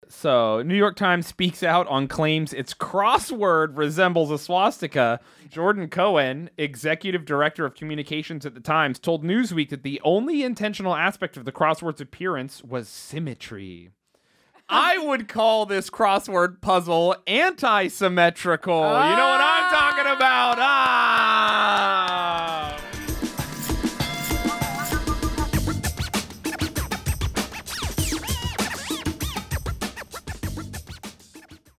So, New York Times speaks out on claims its crossword resembles a swastika. Jordan Cohen, executive director of communications at the Times, told Newsweek that the only intentional aspect of the crossword's appearance was symmetry. I would call this crossword puzzle anti-symmetrical. You know what I'm talking about? Ah!